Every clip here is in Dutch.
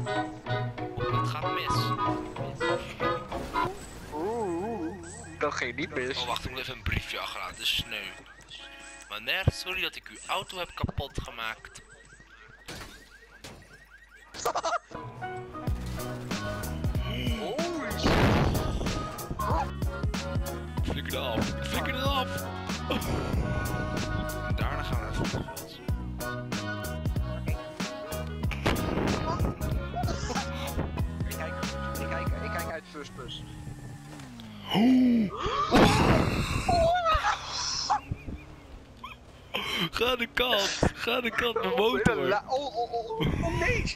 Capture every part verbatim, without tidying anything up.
Het gaat mis. Oeh, dat ging niet mis. Oh wacht, ik moet even een briefje achteraan, de sneu. Meneer, sorry dat ik uw auto heb kapot gemaakt. Flikker eraf, flikker eraf! En daarna gaan we naar het voetbalveld. Ik kijk, ik kijk, ik kijk uit first bus. Ga de kant, ga de kant, mijn motor. Oh, oh, oh, oh, nee!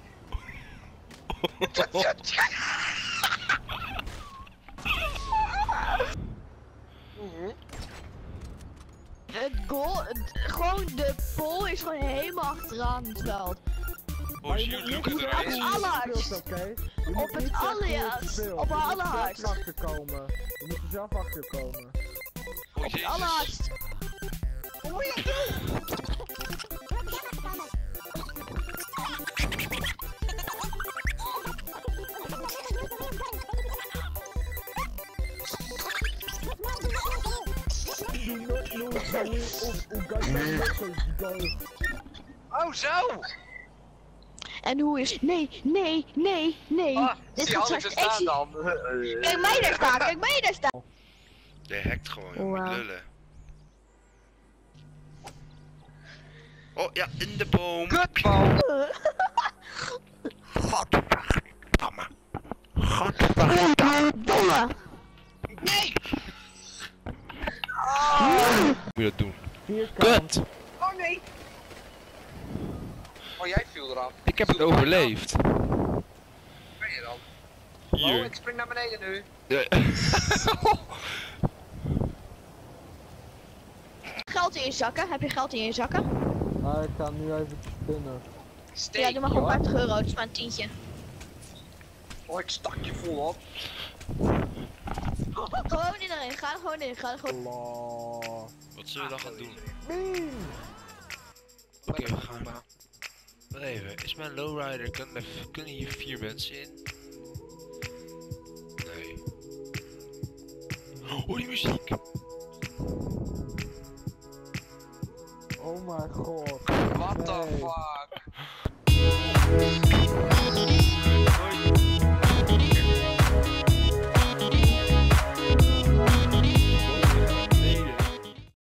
Het goal, het- gewoon de pol is gewoon helemaal achteraan het veld. Oh, zie je Luke Op eruit? het allerhardst. Op het allerhardst. Op het allerhardst. Je moet er zelf achter komen. Je moet er zelf achter komen. Oh Op het jezus. allerhardst. Hoe moet je dat doen? Oh, zo! En hoe is... Nee, nee, nee, nee. Ah, Dit die gaat had ik straks er staan echt... dan. Kijk mij daar staan, kijk mij daar staan. Je hackt gewoon, je moet Wow. lullen. Oh ja, in de boom. Kutbal! Godverdamme. Domme. Nee! Hoe moet je dat doen? Kut! Oh nee! Oh, jij viel eraf. Ik heb het overleefd. Waar ben je dan? Oh, Hier. ik spring naar beneden nu. Ja. Geld in je zakken? Heb je geld in je zakken? Ah, ik ga nu even spinnen. Steek, Ja, doe maar gewoon joh. vijftig euro, dat is maar een tientje. Oh, ik stak je vol op. Gewoon in erin, ga er gewoon in, ga er gewoon... Allah. Wat zullen we dan gaan doen? Bing! Oké, we gaan. Wacht even, is mijn lowrider, kunnen, kunnen hier vier mensen in? Nee. Oh, die muziek! Oh mijn god. What the Nee. fuck?